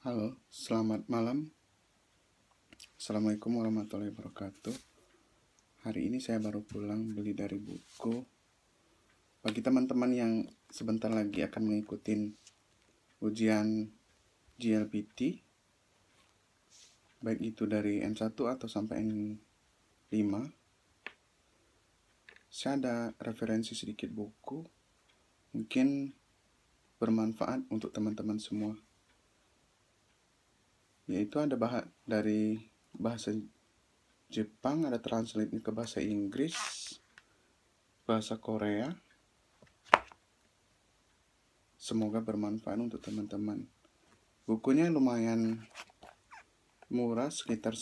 Halo, selamat malam. Assalamualaikum warahmatullahi wabarakatuh. Hari ini saya baru pulang beli dari buku. Bagi teman-teman yang sebentar lagi akan mengikuti ujian GLPT, baik itu dari N1 atau sampai N5, saya ada referensi sedikit buku, mungkin bermanfaat untuk teman-teman semua. Yaitu ada dari bahasa Jepang, ada translate ke bahasa Inggris, bahasa Korea. Semoga bermanfaat untuk teman-teman. Bukunya lumayan murah, sekitar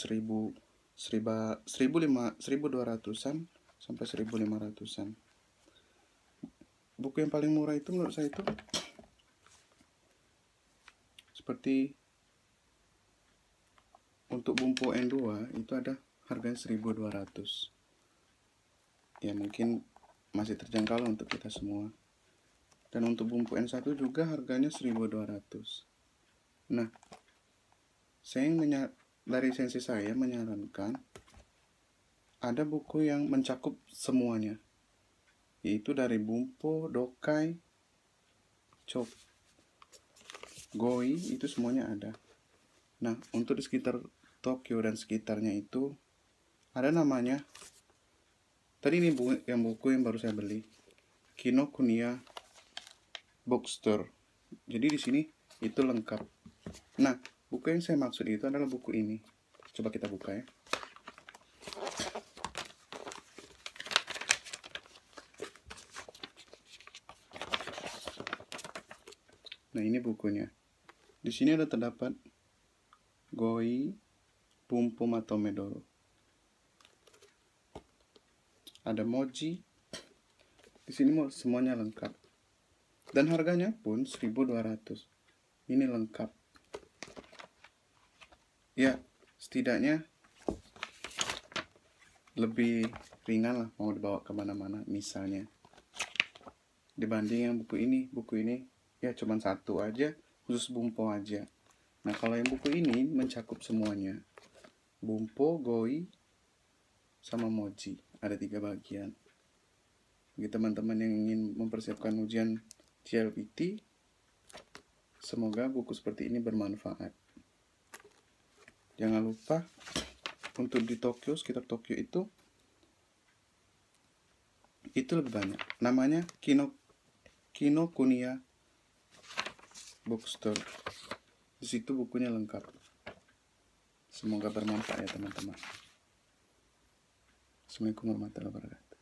1200-an sampai 1500-an. Buku yang paling murah itu menurut saya itu seperti untuk Bumpo N2 itu ada harganya 1200. Ya mungkin masih terjangkau untuk kita semua. Dan untuk Bumpo N1 juga harganya 1200. Nah, dari sensi saya menyarankan ada buku yang mencakup semuanya, yaitu dari Bumpo, Dokai, Goi, itu semuanya ada. Nah, untuk di sekitar Tokyo dan sekitarnya itu ada namanya, tadi ini buku yang baru saya beli, Kinokuniya Bookstore. Jadi di sini itu lengkap. Nah, buku yang saya maksud itu adalah buku ini. Coba kita buka ya. Nah, ini bukunya. Di sini ada terdapat Goi Bumpo Matomedoro. Ada Moji. Di sini semuanya lengkap. Dan harganya pun 1200. Ini lengkap. Ya, setidaknya lebih ringan lah mau dibawa kemana-mana misalnya. Dibanding yang buku ini ya cuma satu aja, khusus Bumpo aja. Nah, kalau yang buku ini mencakup semuanya. Bumpo, Goi, sama Moji. Ada 3 bagian. Bagi teman-teman yang ingin mempersiapkan ujian GLPT, semoga buku seperti ini bermanfaat. Jangan lupa untuk di Tokyo, sekitar Tokyo itu lebih banyak. Namanya Kinokuniya Bookstore. Di situ bukunya lengkap. Semoga bermanfaat ya teman-teman. Assalamualaikum warahmatullahi wabarakatuh.